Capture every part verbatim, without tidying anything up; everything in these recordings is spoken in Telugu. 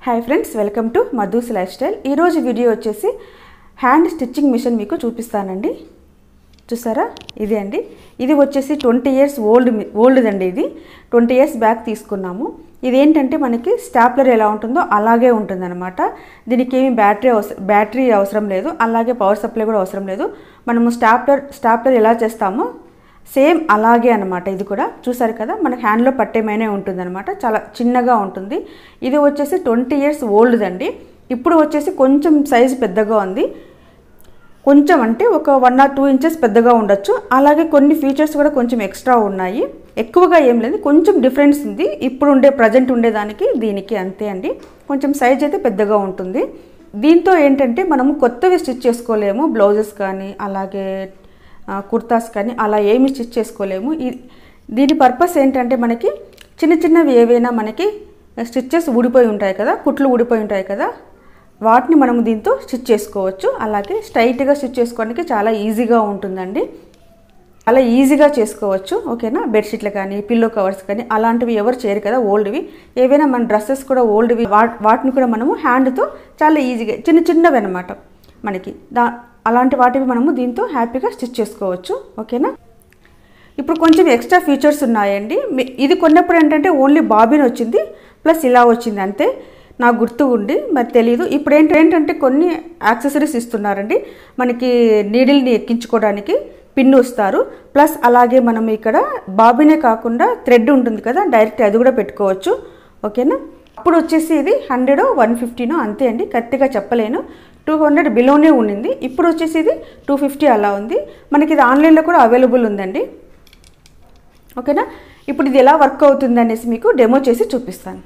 Hi friends, welcome to Madhu's lifestyle. ఈరోజు వీడియో వచ్చేసి హ్యాండ్ స్టిచ్చింగ్ మిషన్ మీకు చూపిస్తానండి. చూసారా, ఇది అండి. ఇది వచ్చేసి ట్వంటీ ఇయర్స్ ఓల్డ్ ఓల్డ్ అండి. ఇది ట్వంటీ ఇయర్స్ బ్యాక్ తీసుకున్నాము. ఇదేంటంటే మనకి స్టాప్లర్ ఎలా ఉంటుందో అలాగే ఉంటుందన్నమాట. దీనికి ఏమి బ్యాటరీ అవసరం బ్యాటరీ అవసరం లేదు, అలాగే పవర్ సప్లై కూడా అవసరం లేదు. మనము స్టాప్లర్ స్టాప్లర్ ఎలా చేస్తామో సేమ్ అలాగే అనమాట. ఇది కూడా చూసారు కదా, మనకి హ్యాండ్లో పట్టేమైనా ఉంటుందన్నమాట. చాలా చిన్నగా ఉంటుంది. ఇది వచ్చేసి ట్వంటీ ఇయర్స్ ఓల్డ్ అండి. ఇప్పుడు వచ్చేసి కొంచెం సైజు పెద్దగా ఉంది. కొంచెం అంటే ఒక వన్ ఆర్ టూ ఇంచెస్ పెద్దగా ఉండొచ్చు. అలాగే కొన్ని ఫీచర్స్ కూడా కొంచెం ఎక్స్ట్రా ఉన్నాయి. ఎక్కువగా ఏం లేదు, కొంచెం డిఫరెన్స్ ఉంది ఇప్పుడు ఉండే ప్రజెంట్ ఉండేదానికి దీనికి, అంతే అండి. కొంచెం సైజ్ అయితే పెద్దగా ఉంటుంది. దీంతో ఏంటంటే మనము కొత్తవి స్టిచ్ చేసుకోలేము. బ్లౌజెస్ కానీ అలాగే కుర్తాస్ కానీ అలా ఏమి స్టిచ్ చేసుకోలేము. దీని పర్పస్ ఏంటంటే మనకి చిన్న చిన్నవి ఏవైనా మనకి స్టిచ్చెస్ ఊడిపోయి ఉంటాయి కదా, కుట్లు ఊడిపోయి ఉంటాయి కదా, వాటిని మనము దీంతో స్టిచ్ చేసుకోవచ్చు. అలాగే స్ట్రైట్గా స్టిచ్ చేసుకోవడానికి చాలా ఈజీగా ఉంటుందండి. చాలా ఈజీగా చేసుకోవచ్చు. ఓకేనా, బెడ్షీట్లు కానీ పిల్లో కవర్స్ కానీ అలాంటివి ఎవరు చేయరు కదా, ఓల్డ్వి. ఏవైనా మన డ్రెస్సెస్ కూడా ఓల్డ్వి, వాటిని కూడా మనము హ్యాండ్తో చాలా ఈజీగా చిన్న చిన్నవి అనమాట మనకి దా అలాంటి వాటివి మనము దీంతో హ్యాపీగా స్టిచ్ చేసుకోవచ్చు. ఓకేనా, ఇప్పుడు కొంచెం ఎక్స్ట్రా ఫీచర్స్ ఉన్నాయండి. ఇది కొన్నప్పుడు ఏంటంటే ఓన్లీ బాబిన్ వచ్చింది ప్లస్ ఇలా వచ్చింది అంతే. నాకు గుర్తు ఉండి మరి తెలియదు. ఇప్పుడు ఏంటంటే కొన్ని యాక్సెసరీస్ ఇస్తున్నారండి. మనకి నీడిల్ని ఎక్కించుకోవడానికి పిన్ వస్తారు. ప్లస్ అలాగే మనం ఇక్కడ బాబినే కాకుండా థ్రెడ్ ఉంటుంది కదా, డైరెక్ట్ అది కూడా పెట్టుకోవచ్చు. ఓకేనా, అప్పుడు వచ్చేసి ఇది హండ్రెడ్ వన్ ఫిఫ్టీనో అంతే అండి, కరెక్ట్గా చెప్పలేను. టూ హండ్రెడ్ బిలోనే ఉండింది. ఇప్పుడు వచ్చేసి ఇది టూ ఫిఫ్టీ అలా ఉంది. మనకి ఇది ఆన్లైన్లో కూడా అవైలబుల్ ఉందండి. ఓకేనా, ఇప్పుడు ఇది ఎలా వర్క్ అవుతుంది అనేసి మీకు డెమో చేసి చూపిస్తాను.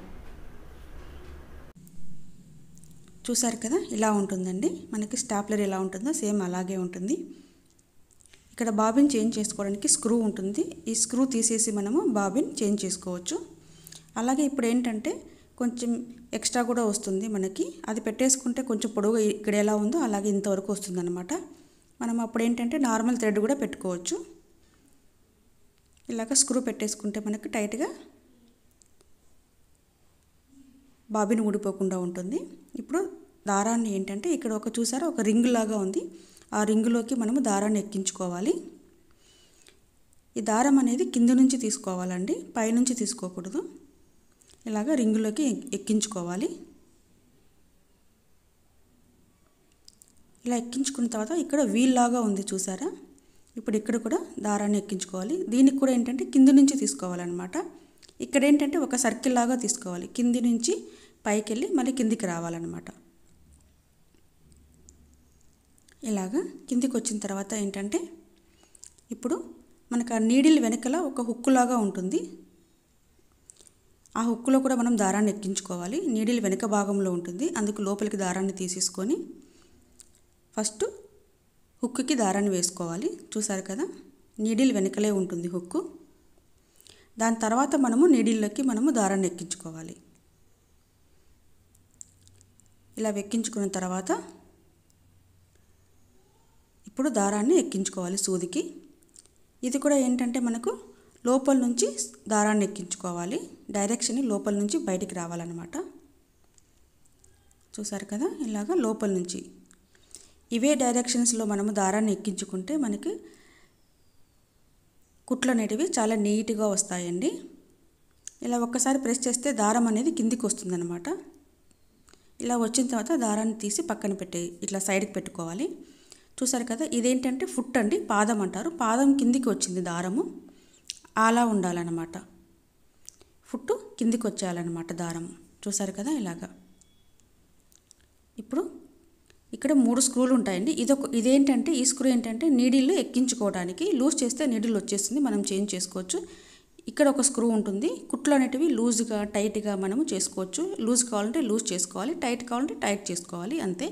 చూసారు కదా, ఇలా ఉంటుందండి. మనకి స్టాప్లర్ ఎలా ఉంటుందో సేమ్ అలాగే ఉంటుంది. ఇక్కడ బాబిన్ చేంజ్ చేసుకోవడానికి స్క్రూ ఉంటుంది. ఈ స్క్రూ తీసేసి మనము బాబిన్ చేంజ్ చేసుకోవచ్చు. అలాగే ఇప్పుడు ఏంటంటే కొంచెం ఎక్స్ట్రా కూడా వస్తుంది మనకి. అది పెట్టేసుకుంటే కొంచెం పొడవు ఇక్కడ ఎలా ఉందో అలాగే ఇంతవరకు వస్తుంది అనమాట. మనం అప్పుడు ఏంటంటే నార్మల్ థ్రెడ్ కూడా పెట్టుకోవచ్చు. ఇలాగ స్క్రూ పెట్టేసుకుంటే మనకి టైట్గా బాబిన్ ఊడిపోకుండా ఉంటుంది. ఇప్పుడు దారాన్ని ఏంటంటే ఇక్కడ ఒక చూసారా ఒక రింగ్ లాగా ఉంది. ఆ రింగులోకి మనము దారాన్ని ఎక్కించుకోవాలి. ఈ దారం అనేది కింద నుంచి తీసుకోవాలండి, పైనుంచి తీసుకోకూడదు. ఇలాగ రింగులోకి ఎక్కించుకోవాలి. ఇలా ఎక్కించుకున్న తర్వాత ఇక్కడ వీల్ లాగా ఉంది చూసారా, ఇప్పుడు ఇక్కడ కూడా దారాన్ని ఎక్కించుకోవాలి. దీనికి కూడా ఏంటంటే కింది నుంచి తీసుకోవాలన్నమాట. ఇక్కడ ఏంటంటే ఒక సర్కిల్ లాగా తీసుకోవాలి. కింది నుంచి పైకి వెళ్ళి మళ్ళీ కిందికి రావాలన్నమాట. ఇలాగా కిందికి వచ్చిన తర్వాత ఏంటంటే ఇప్పుడు మనకు ఆ నీడిల్ వెనకల ఒక హుక్కు లాగా ఉంటుంది. ఆ హుక్కులో కూడా మనం దారాన్ని ఎక్కించుకోవాలి. నీడిల్ వెనక భాగంలో ఉంటుంది, అందుకు లోపలికి దారాన్ని తీసేసుకొని ఫస్ట్ హుక్కుకి దారాన్ని వేసుకోవాలి. చూసారు కదా, నీడిల్ వెనకలే ఉంటుంది హుక్కు. దాని తర్వాత మనము నీడిల్లోకి మనము దారాన్ని ఎక్కించుకోవాలి. ఇలా ఎక్కించుకున్న తర్వాత ఇప్పుడు దారాన్ని ఎక్కించుకోవాలి సూదికి. ఇది కూడా ఏంటంటే మనకు లోపల నుంచి దారాన్ని ఎక్కించుకోవాలి. డైరెక్షన్ లోపల నుంచి బయటికి రావాలన్నమాట. చూసారు కదా, ఇలాగ లోపల నుంచి ఇవే డైరెక్షన్స్లో మనము దారాన్ని ఎక్కించుకుంటే మనకి కుట్లు అనేటివి చాలా నీట్గా వస్తాయండి. ఇలా ఒక్కసారి ప్రెస్ చేస్తే దారం అనేది కిందికి వస్తుందన్నమాట. ఇలా వచ్చిన తర్వాత దారాన్ని తీసి పక్కన పెట్టే ఇట్లా సైడ్కి పెట్టుకోవాలి. చూసారు కదా, ఇదేంటంటే ఫుట్ అండి, పాదం అంటారు. పాదం కిందికి వచ్చింది దారము, అలా ఉండాలన్నమాట. ఫుట్ కిందికి వచ్చేయాలన్నమాట దారం. చూసారు కదా, ఇలాగా. ఇప్పుడు ఇక్కడ మూడు స్క్రూలు ఉంటాయండి. ఇదొక ఇదేంటంటే ఈ స్క్రూ ఏంటంటే నీడిల్ ఎక్కించుకోవడానికి, లూజ్ చేస్తే నీడిల్ వచ్చేస్తుంది, మనం చేంజ్ చేసుకోవచ్చు. ఇక్కడ ఒక స్క్రూ ఉంటుంది. కుట్లు అనేటివి లూజ్గా టైట్గా మనము చేసుకోవచ్చు. లూజ్ కావాలంటే లూజ్ చేసుకోవాలి, టైట్ కావాలంటే టైట్ చేసుకోవాలి, అంతే.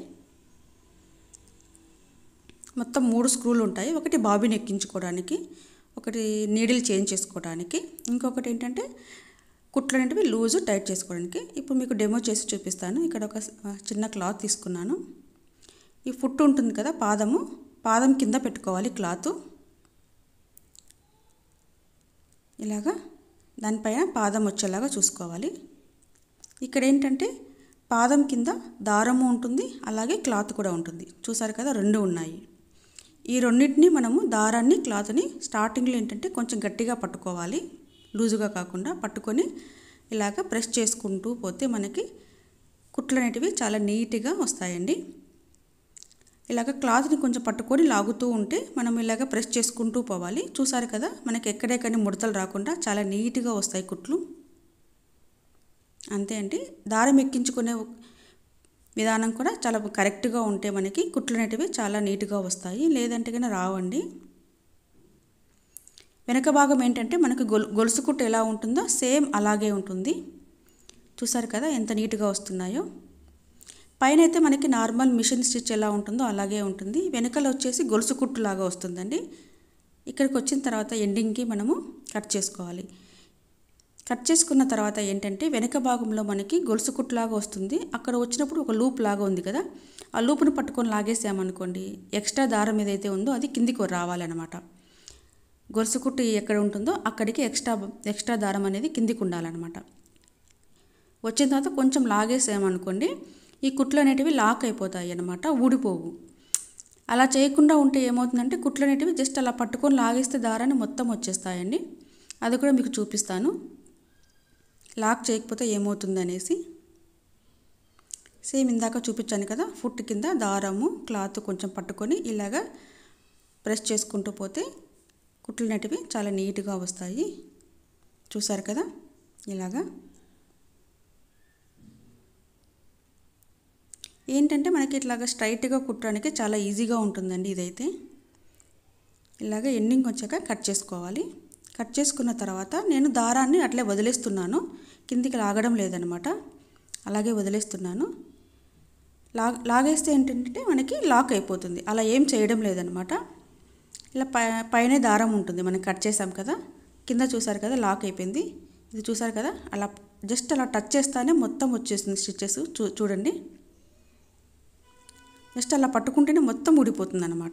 మొత్తం మూడు స్క్రూలు ఉంటాయి. ఒకటి బాబిన్ ఎక్కించుకోవడానికి, ఒకటి నీడిల్ చేంజ్ చేసుకోవడానికి, ఇంకొకటి ఏంటంటే కుట్లు అనేటివి లూజ్ టైట్ చేసుకోవడానికి. ఇప్పుడు మీకు డెమో చేసి చూపిస్తాను. ఇక్కడ ఒక చిన్న క్లాత్ తీసుకున్నాను. ఈ ఫుట్ ఉంటుంది కదా, పాదము పాదం కింద పెట్టుకోవాలి క్లాత్. ఇలాగా దానిపైన పాదం వచ్చేలాగా చూసుకోవాలి. ఇక్కడ ఏంటంటే పాదం కింద దారము ఉంటుంది, అలాగే క్లాత్ కూడా ఉంటుంది. చూసారు కదా, రెండు ఉన్నాయి. ఈ రెండింటిని మనము దారాన్ని క్లాత్ని స్టార్టింగ్లో ఏంటంటే కొంచెం గట్టిగా పట్టుకోవాలి, లూజుగా కాకుండా పట్టుకొని ఇలాగ ప్రెస్ చేసుకుంటూ పోతే మనకి కుట్లు అనేటివి చాలా నీట్గా వస్తాయండి. ఇలాగ క్లాత్ని కొంచెం పట్టుకొని లాగుతూ ఉంటే మనం ఇలాగ ప్రెస్ చేసుకుంటూ పోవాలి. చూసారు కదా, మనకి ఎక్కడెక్కడ ముడతలు రాకుండా చాలా నీట్గా వస్తాయి కుట్లు. అంతే అండి. దారం ఎక్కించుకునే విధానం కూడా చాలా కరెక్ట్గా ఉంటే మనకి కుట్లు అనేటివి చాలా నీట్గా వస్తాయి, లేదంటే కన్నా రావండి. వెనక భాగం ఏంటంటే మనకి గొల్ గొలుసు కుట్టు ఎలా ఉంటుందో సేమ్ అలాగే ఉంటుంది. చూసారు కదా ఎంత నీట్గా వస్తున్నాయో. పైన అయితే మనకి నార్మల్ మిషన్ స్టిచ్ ఎలా ఉంటుందో అలాగే ఉంటుంది. వెనకాల వచ్చేసి గొలుసు కుట్టు లాగా వస్తుందండి. ఇక్కడికి వచ్చిన తర్వాత ఎండింగ్కి మనము కట్ చేసుకోవాలి. కట్ చేసుకున్న తర్వాత ఏంటంటే వెనక భాగంలో మనకి గొలుసు కుట్టులాగా వస్తుంది. అక్కడ వచ్చినప్పుడు ఒక లూప్ లాగా ఉంది కదా, ఆ లూప్ను పట్టుకొని లాగేసామనుకోండి, ఎక్స్ట్రా దారం ఏదైతే ఉందో అది కిందికి రావాలన్నమాట. గొలుసు కుట్టు ఎక్కడ ఉంటుందో అక్కడికి ఎక్స్ట్రా ఎక్స్ట్రా దారం అనేది కిందికి ఉండాలన్నమాట. వచ్చిన తర్వాత కొంచెం లాగేసామనుకోండి, ఈ కుట్లు అనేటివి లాక్ అయిపోతాయి అన్నమాట, ఊడిపోవు. అలా చేయకుండా ఉంటే ఏమవుతుందంటే కుట్లు అనేటివి జస్ట్ అలా పట్టుకొని లాగేస్తే దారాన్ని మొత్తం వచ్చేస్తాయండి. అది కూడా మీకు చూపిస్తాను, లాక్ చేయకపోతే ఏమవుతుంది అనేసి. సేమ్ ఇందాక చూపించాను కదా, ఫుట్ కింద దారము క్లాత్ కొంచెం పట్టుకొని ఇలాగా ప్రెస్ చేసుకుంటూ పోతే కుట్లు అనేటివి చాలా నీట్గా వస్తాయి. చూసారు కదా, ఇలాగా ఏంటంటే మనకి ఇట్లాగా స్ట్రైట్గా కుట్టడానికి చాలా ఈజీగా ఉంటుందండి ఇదైతే. ఇలాగ ఎండింగ్ వచ్చాక కట్ చేసుకోవాలి. కట్ చేసుకున్న తర్వాత నేను దారాన్ని అట్లే వదిలేస్తున్నాను, కిందికి లాగడం లేదనమాట, అలాగే వదిలేస్తున్నాను. లా లాగేస్తే ఏంటంటే మనకి లాక్ అయిపోతుంది, అలా ఏం చేయడం లేదనమాట. ఇలా పై పైనే దారం ఉంటుంది, మనం కట్ చేసాం కదా, కింద చూసారు కదా లాక్ అయిపోయింది. ఇది చూసారు కదా, అలా జస్ట్ అలా టచ్ చేస్తానే మొత్తం వచ్చేస్తుంది స్టిచ్చెస్. చూ చూడండి జస్ట్ అలా పట్టుకుంటేనే మొత్తం ఊడిపోతుంది అనమాట.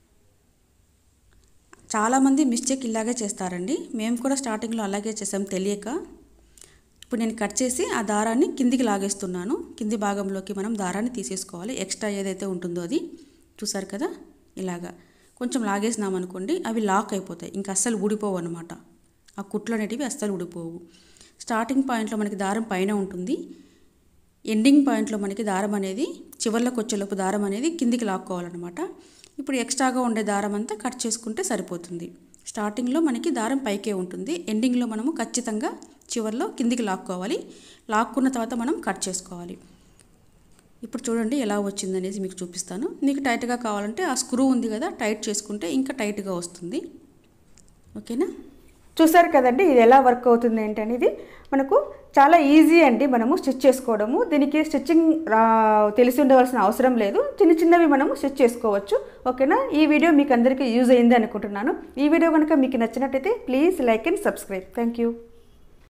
చాలామంది మిస్టేక్ ఇలాగే చేస్తారండి, మేము కూడా స్టార్టింగ్లో అలాగే చేసాం తెలియక. ఇప్పుడు నేను కట్ చేసి ఆ దారాన్ని కిందికి లాగేస్తున్నాను. కింది భాగంలోకి మనం దారాన్ని తీసేసుకోవాలి, ఎక్స్ట్రా ఏదైతే ఉంటుందో అది. చూసారు కదా, ఇలాగా కొంచెం లాగేసినామనుకోండి అవి లాక్ అయిపోతాయి, ఇంకా అస్సలు ఊడిపోవు అనమాట. ఆ కుట్లు అనేటివి అస్సలు ఊడిపోవు. స్టార్టింగ్ పాయింట్లో మనకి దారం పైన ఉంటుంది, ఎండింగ్ పాయింట్లో మనకి దారం అనేది చివర్లోకి వచ్చేలోపు దారం అనేది కిందికి లాక్కోవాలన్నమాట. ఇప్పుడు ఎక్స్ట్రాగా ఉండే దారం అంతా కట్ చేసుకుంటే సరిపోతుంది. స్టార్టింగ్లో మనకి దారం పైకే ఉంటుంది, ఎండింగ్లో మనము ఖచ్చితంగా చివర్లో కిందికి లాక్కోవాలి. లాక్కున్న తర్వాత మనం కట్ చేసుకోవాలి. ఇప్పుడు చూడండి ఎలా వచ్చిందనేసి మీకు చూపిస్తాను. మీకు టైట్గా కావాలంటే ఆ స్క్రూ ఉంది కదా, టైట్ చేసుకుంటే ఇంకా టైట్గా వస్తుంది. ఓకేనా, చూసారు కదండి ఇది ఎలా వర్క్ అవుతుంది ఏంటనేది. మనకు చాలా ఈజీ అండి మనము స్టిచ్ చేసుకోవడము. దీనికి స్టిచ్చింగ్ తెలిసి ఉండవలసిన అవసరం లేదు, చిన్న చిన్నవి మనము స్టిచ్ చేసుకోవచ్చు. ఓకేనా, ఈ వీడియో మీకు అందరికీ యూజ్ అయింది అనుకుంటున్నాను. ఈ వీడియో కనుక మీకు నచ్చినట్టయితే please like and subscribe. Thank you.